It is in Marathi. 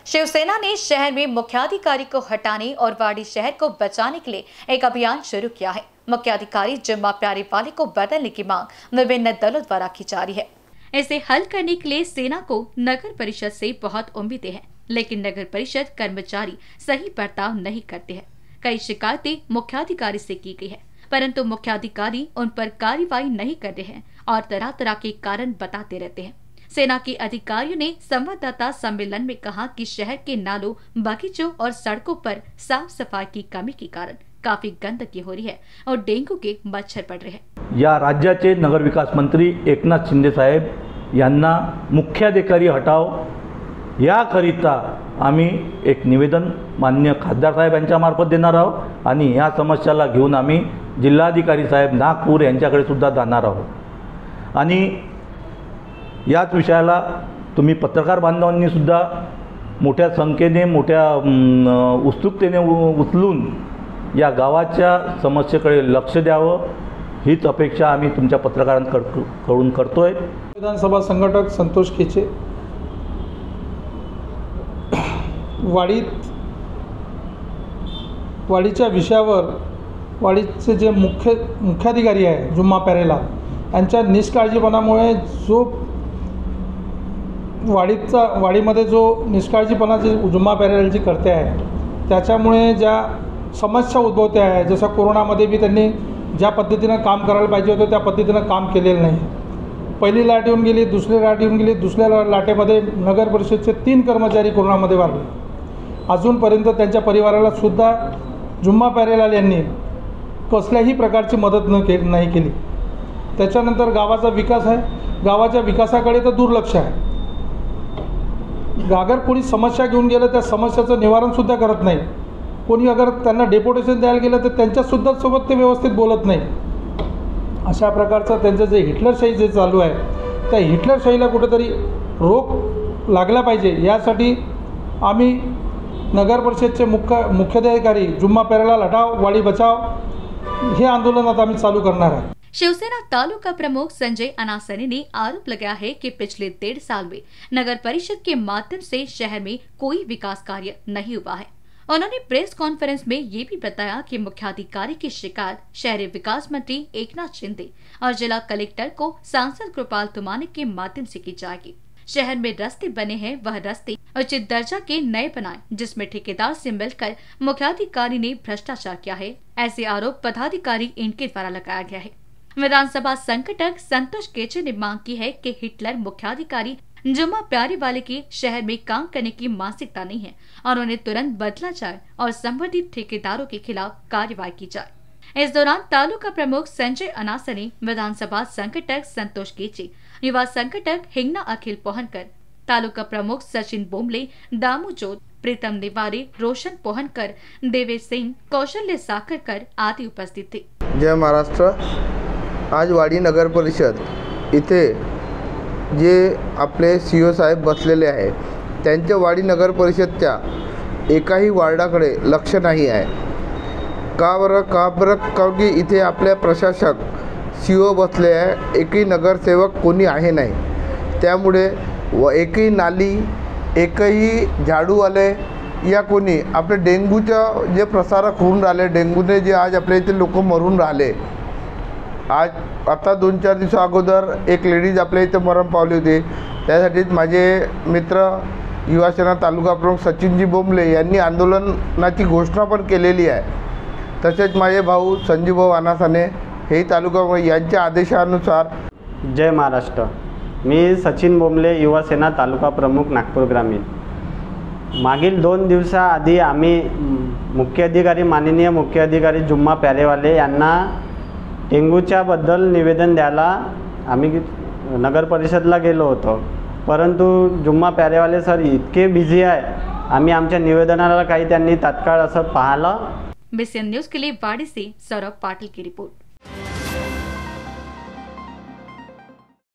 शिवसेना ने शहर में मुख्याधिकारी को हटाने और वाड़ी शहर को बचाने के लिए एक अभियान शुरू किया है। मुख्याधिकारी जिम्मा प्यारेवाले को बदलने की मांग विभिन्न दलों द्वारा की जा रही है। इसे हल करने के लिए सेना को नगर परिषद से बहुत उम्मीदें हैं, लेकिन नगर परिषद कर्मचारी सही बर्ताव नहीं करते हैं। कई शिकायतें मुख्याधिकारी से की गई है, परंतु मुख्याधिकारी उन पर कार्रवाई नहीं कर रहे हैं और तरह तरह के कारण बताते रहते हैं। सेना के अधिकारियों ने संवाददाता सम्मेलन में कहा कि शहर के नालों, बगीचों और सड़कों पर साफ सफाई की कमी के कारण काफी गंदगी हो रही है और डेंगू के मच्छर पड़ रहे हैं। या राज्याचे नगर विकास मंत्री एकनाथ शिंदे साहेब यांना मुख्याधिकारी हटाव याकरिता आम्ही एक निवेदन माननीय खासदार साहेब यांच्या मार्फत देणार आहोत आणि या समस्याला घेऊन आम्ही जिल्हाधिकारी साहेब नागपूर यांच्याकडे सुद्धा जाणार आहोत आणि याच विषयाला तुम्ही पत्रकार बांधवांनी सुद्धा मोठ्या संख्येने मोठ्या उत्सुकतेने उचलून या गावाच्या समस्येकडे लक्ष द्यावं हीच अपेक्षा आम्ही तुमच्या पत्रकारांकडून करतोय। विधानसभा संघटक संतोष केचे वाडीच्या विषयावर वाडीचे जे मुख्याधिकारी आहे जुम्मा प्यारेलाल यांच्या निष्काळजीपणामुळे जो वाडीमध्ये जो निष्काळजीपणा जे जुम्मा प्यारेलालजी करते आहे त्याच्यामुळे ज्या समस्या उद्भवते आहे, जसं कोरोनामध्ये बी त्यांनी ज्या पद्धतीनं काम करायला पाहिजे होतं त्या पद्धतीनं काम केलेलं नाही। पहिली लाट येऊन गेली, दुसरी लाट येऊन गेली, दुसऱ्या लाटेमध्ये नगर परिषदेचे 3 कर्मचारी कोरोनामध्ये वारले। अजूनपर्यंत त्यांच्या परिवाराला सुद्धा जुम्मा प्यारेलाल यांनी कसल्याही प्रकारची मदत नाही केली। त्याच्यानंतर गावाचा विकास आहे, गावाच्या विकासाकडे तर दुर्लक्ष आहे। अगर कोणी समस्या घेऊन गेलं त्या समस्याचं निवारणसुद्धा करत नाही। कोणी अगर त्यांना डेप्युटेशन द्यायला गेलं तर त्यांच्यासुद्धा सोबत ते व्यवस्थित बोलत नाही। अशा प्रकारचं त्यांचं जे हिटलरशाही जे चालू आहे त्या हिटलरशाहीला कुठेतरी रोख लागला पाहिजे, यासाठी आम्ही नगर परिषदचे मुख्याधिकारी जुम्मा प्यारेलाल हटाव वाडी बचाव हे आंदोलन आता आम्ही चालू करणार आहे। शिवसेना तालुका प्रमुख संजय अनासने ने आरोप लगाया है कि पिछले 1.5 साल में नगर परिषद के माध्यम से शहर में कोई विकास कार्य नहीं हुआ है। उन्होंने प्रेस कॉन्फ्रेंस में ये भी बताया कि मुख्याधिकारी की शिकायत शहरी विकास मंत्री एकनाथ शिंदे और जिला कलेक्टर को सांसद कृपाल तुमाने के माध्यम से की जाएगी। शहर में रास्ते बने हैं, वह रास्ते उचित दर्जा के नए बनाए, जिसमें ठेकेदार से मिलकर मुख्याधिकारी ने भ्रष्टाचार किया है। ऐसे आरोप पदाधिकारी इनके द्वारा लगाया गया है। विधानसभा संघटक संतोष केचे ने मांग की है कि हिटलर मुख्याधिकारी जुम्मा प्यारेवाले की शहर में काम करने की मानसिकता नहीं है और उन्हें तुरंत बदला जाए और संबंधित ठेकेदारों के खिलाफ कार्रवाई की जाए। इस दौरान तालुका प्रमुख संजय अनासने, विधानसभा संघटक संतोष केचे, युवा संघटक हिंगना अखिल पोहनकर, तालुका प्रमुख सचिन बोमले, दामू जोत, प्रीतम निवारे, रोशन पोहनकर, देवेश सिंह, कौशल्य साखरकर आदि उपस्थित थे। जय महाराष्ट्र। आज वाडी नगर परिषद इथे जे आपले सीओ साहेब बसलेले आहे त्यांच्या वाडी नगर परिषदच्या एकाही वार्डाकडे लक्ष नाही आहे। का बरं कारण की इथे आपले प्रशासक सीओ बसले आहे, एकही नगरसेवक कोणी आहे नाही। त्यामुळे एकही नाली, एकही झाडूवाले या कोणी आपले डेंग्यूचं जे प्रसारक होऊन राहिले, डेंग्यूने जे आज आपल्या इथे लोक मरून राहिले। आज आता 2-4 दिवस अगोदर एक लेडीज आपल्या इथे मरण पावली होती। त्यासाठीच माझे मित्र युवासेना तालुका प्रमुख सचिनजी बोंबले यांनी आंदोलनाची घोषणा पण केलेली आहे। तसेच माझे भाऊ संजीवभाऊ अनासाने हे तालुका यांच्या आदेशानुसार। जय महाराष्ट्र। मी सचिन बोंबले, युवासेना तालुका प्रमुख नागपूर ग्रामीण। मागील 2 दिवसाआधी आम्ही माननीय मुख्याधिकारी जुम्मा प्यारेवाले यांना डेंग्यूच्या बद्दल निवेदन द्यायला आम्ही नगर परिषदला गेलो होतो, परंतु जुम्मा प्यारेवाले सर इतके बिझी आहे, आम्ही आमच्या निवेदनाला काही त्यांनी तात्काळ असं पाहिलं। BCN न्यूज के लिए वाड़ी से सौरभ पाटिल की रिपोर्ट।